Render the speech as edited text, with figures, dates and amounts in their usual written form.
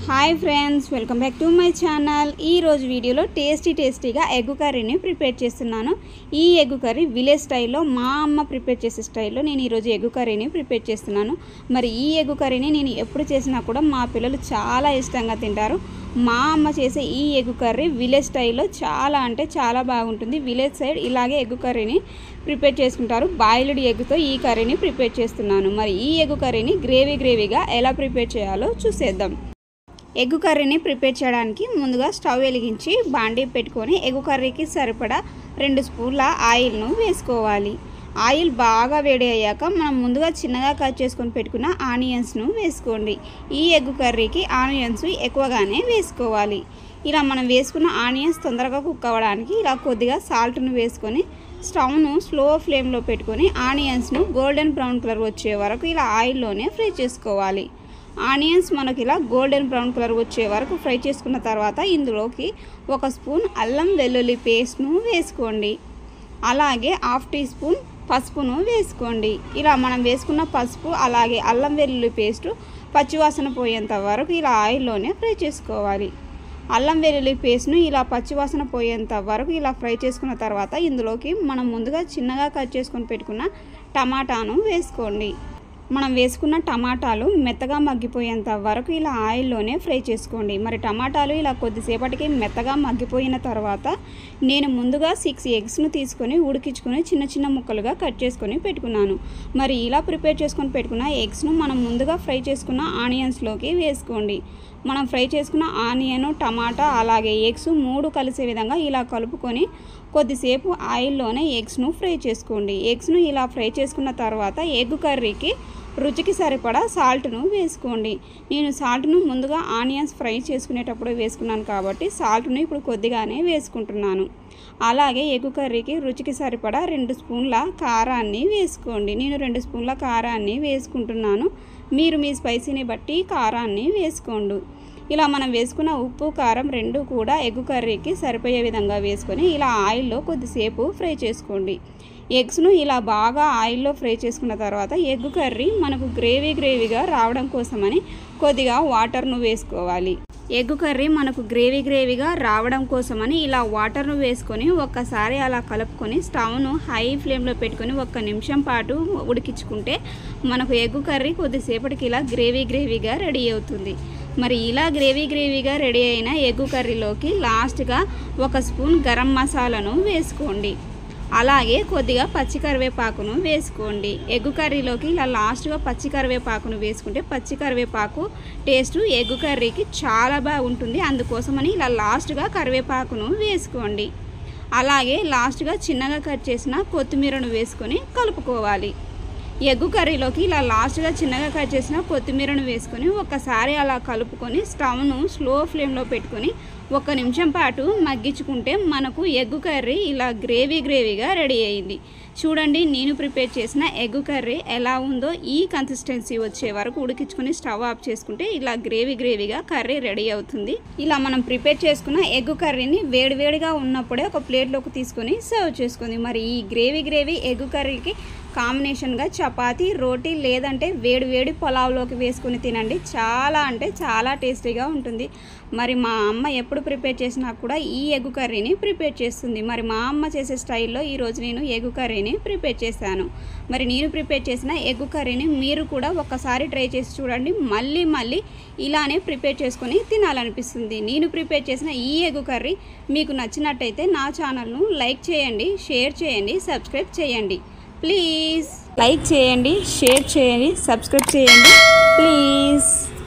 Hi friends, welcome back to my channel. ఈరోజు వీడియోలో టేస్టీగా ఎగ్ కర్రీని ప్రిపేర్ చేస్తున్నాను. ఈ ఎగ్ కర్రీ విలేజ్ స్టైల్లో మా అమ్మ ప్రిపేర్ చేసే స్టైల్లో నేను ఈరోజు ఎగ్ కర్రీని ప్రిపేర్ చేస్తున్నాను. మరి ఈ ఎగ్ కర్రీని నేను ఎప్పుడు చేసినా కూడా మా పిల్లలు చాలా ఇష్టంగా తింటారు. మా అమ్మ చేసే ఈ ఎగ్ కర్రీ విలేజ్ స్టైల్లో చాలా అంటే చాలా బాగుంటుంది. విలేజ్ సైడ్ ఇలాగే ఎగ్ కర్రీని ప్రిపేర్ చేసుకుంటారు. బాయిల్డ్ ఎగ్తో ఈ కర్రీని ప్రిపేర్ చేస్తున్నాను. మరి ఈ ఎగ్ కర్రీని గ్రేవీగా ఎలా ప్రిపేర్ చేయాలో చూసేద్దాం. ఎగ్ కర్రీని ప్రిపేర్ చేయడానికి ముందుగా స్టవ్ వెలిగించి బాండీ పెట్టుకొని ఎగ్ కర్రీకి సరిపడా 2 స్పూన్ల ఆయిల్ను వేసుకోవాలి. ఆయిల్ బాగా వేడి అయ్యాక మనం ముందుగా చిన్నగా కట్ చేసుకొని పెట్టుకున్న ఆనియన్స్ను వేసుకోండి. ఈ ఎగ్ కర్రీకి ఆనియన్స్ ఎక్కువగానే వేసుకోవాలి. ఇలా మనం వేసుకున్న ఆనియన్స్ తొందరగా కుక్ అవ్వడానికి ఇలా కొద్దిగా సాల్ట్ను వేసుకొని స్టవ్ను స్లో ఫ్లేమ్లో పెట్టుకొని ఆనియన్స్ను గోల్డెన్ బ్రౌన్ కలర్ వచ్చే వరకు ఇలా ఆయిల్లోనే ఫ్రై చేసుకోవాలి. ఆనియన్స్ మనకి ఇలా గోల్డెన్ బ్రౌన్ కలర్ వచ్చే వరకు ఫ్రై చేసుకున్న తర్వాత ఇందులోకి 1 స్పూన్ అల్లం వెల్లుల్లి పేస్ట్ను వేసుకోండి. అలాగే 1/2 టీ స్పూన్ పసుపును వేసుకోండి. ఇలా మనం వేసుకున్న పసుపు అలాగే అల్లం వెల్లుల్లి పేస్టు పచ్చివాసన పోయేంత వరకు ఇలా ఆయిల్లోనే ఫ్రై చేసుకోవాలి. అల్లం వెల్లుల్లి పేస్ట్ను ఇలా పచ్చివాసన పోయేంత వరకు ఇలా ఫ్రై చేసుకున్న తర్వాత ఇందులోకి మనం ముందుగా చిన్నగా కట్ చేసుకొని పెట్టుకున్న టమాటాను వేసుకోండి. మనం వేసుకున్న టమాటాలు మెత్తగా మగ్గిపోయేంత వరకు ఇలా ఆయిల్లోనే ఫ్రై చేసుకోండి. మరి టమాటాలు ఇలా కొద్దిసేపటికి మెత్తగా మగ్గిపోయిన తర్వాత నేను ముందుగా 6 ఎగ్స్ను తీసుకొని ఉడికించుకొని చిన్న ముక్కలుగా కట్ చేసుకొని పెట్టుకున్నాను. మరి ఇలా ప్రిపేర్ చేసుకొని పెట్టుకున్న ఎగ్స్ను మనం ముందుగా ఫ్రై చేసుకున్న ఆనియన్స్లోకి వేసుకోండి. మనం ఫ్రై చేసుకున్న ఆనియన్, టమాటా అలాగే ఎగ్స్ 3 కలిసే విధంగా ఇలా కలుపుకొని కొద్దిసేపు ఆయిల్లోనే ఎగ్స్ను ఫ్రై చేసుకోండి. ఎగ్స్ను ఇలా ఫ్రై చేసుకున్న తర్వాత ఎగ్ కర్రీకి రుచికి సరిపడా సాల్ట్ను వేసుకోండి. నేను సాల్ట్ను ముందుగా ఆనియన్స్ ఫ్రై చేసుకునేటప్పుడు వేసుకున్నాను కాబట్టి సాల్ట్ను ఇప్పుడు కొద్దిగానే వేసుకుంటున్నాను. అలాగే ఎగ్ కర్రీకి రుచికి సరిపడా 2 స్పూన్ల కారాన్ని వేసుకోండి. నేను 2 స్పూన్ల కారాన్ని వేసుకుంటున్నాను. మీరు మీ స్పైసీని బట్టి కారాన్ని వేసుకోండి. ఇలా మనం వేసుకున్న ఉప్పు కారం 2 కూడా ఎగ్ కర్రీకి సరిపోయే విధంగా వేసుకొని ఇలా ఆయిల్లో కొద్దిసేపు ఫ్రై చేసుకోండి. ఎగ్స్ను ఇలా బాగా ఆయిల్లో ఫ్రై చేసుకున్న తర్వాత ఎగ్ కర్రీ మనకు గ్రేవీగా రావడం కోసమని కొద్దిగా వాటర్ను వేసుకోవాలి. ఎగ్ కర్రీ మనకు గ్రేవీగా రావడం కోసమని ఇలా వాటర్ను వేసుకొని ఒక్కసారి అలా కలుపుకొని స్టవ్ను హై ఫ్లేమ్లో పెట్టుకొని 1 నిమిషం పాటు ఉడికించుకుంటే మనకు ఎగ్ కర్రీ కొద్దిసేపటికి ఇలా గ్రేవీగా రెడీ అవుతుంది. మరి ఇలా గ్రేవీగా రెడీ అయిన ఎగ్ కర్రీలోకి లాస్ట్గా 1 స్పూన్ గరం మసాలాను వేసుకోండి. అలాగే కొద్దిగా పచ్చి కరివేపాకును వేసుకోండి. ఎగ్ కర్రీలోకి ఇలా లాస్ట్గా పచ్చి కరివేపాకును వేసుకుంటే పచ్చి కరివేపాకు టేస్ట్ ఎగ్ కర్రీకి చాలా బాగుంటుంది. అందుకోసమని ఇలా లాస్ట్గా కరివేపాకును వేసుకోండి. అలాగే లాస్ట్గా చిన్నగా కట్ చేసిన కొత్తిమీరను వేసుకొని కలుపుకోవాలి. ఎగ్ కర్రీలోకి ఇలా లాస్ట్గా చిన్నగా కట్ చేసిన కొత్తిమీరను వేసుకొని ఒక్కసారి అలా కలుపుకొని స్టవ్ను స్లో ఫ్లేమ్లో పెట్టుకొని 1 నిమిషం పాటు మగ్గించుకుంటే మనకు ఎగ్ కర్రీ ఇలా గ్రేవీగా రెడీ అయింది. చూడండి, నేను ప్రిపేర్ చేసిన ఎగ్ కర్రీ ఎలా ఉందో ఈ కన్సిస్టెన్సీ వచ్చే వరకు ఉడికించుకొని స్టవ్ ఆఫ్ చేసుకుంటే ఇలా గ్రేవీగా కర్రీ రెడీ అవుతుంది. ఇలా మనం ప్రిపేర్ చేసుకున్న ఎగ్ కర్రీని వేడిగా ఉన్నప్పుడే ఒక ప్లేట్లోకి తీసుకొని సర్వ్ చేసుకుంది. మరి ఈ గ్రేవీ ఎగ్ కర్రీకి కాంబినేషన్గా చపాతీ, రోటీ లేదంటే వేడి పులావ్లోకి వేసుకొని తినండి. చాలా అంటే చాలా టేస్టీగా ఉంటుంది. మరి మా అమ్మ ఎప్పుడు ప్రిపేర్ చేసినా కూడా ఈ ఎగ్ కర్రీని ప్రిపేర్ చేస్తుంది. మరి మా అమ్మ చేసే స్టైల్లో ఈరోజు నేను ఎగ్ కర్రీని ప్రిపేర్ చేశాను. మరి నేను ప్రిపేర్ చేసిన ఎగ్ కర్రీని మీరు కూడా ఒక్కసారి ట్రై చేసి చూడండి. మళ్ళీ ఇలానే ప్రిపేర్ చేసుకొని తినాలనిపిస్తుంది. నేను ప్రిపేర్ చేసిన ఈ ఎగ్ కర్రీ మీకు నచ్చినట్టయితే నా ఛానల్ను లైక్ చేయండి, షేర్ చేయండి, సబ్స్క్రైబ్ చేయండి. ప్లీజ్ లైక్ చేయండి, షేర్ చేయండి, సబ్స్క్రైబ్ చేయండి ప్లీజ్.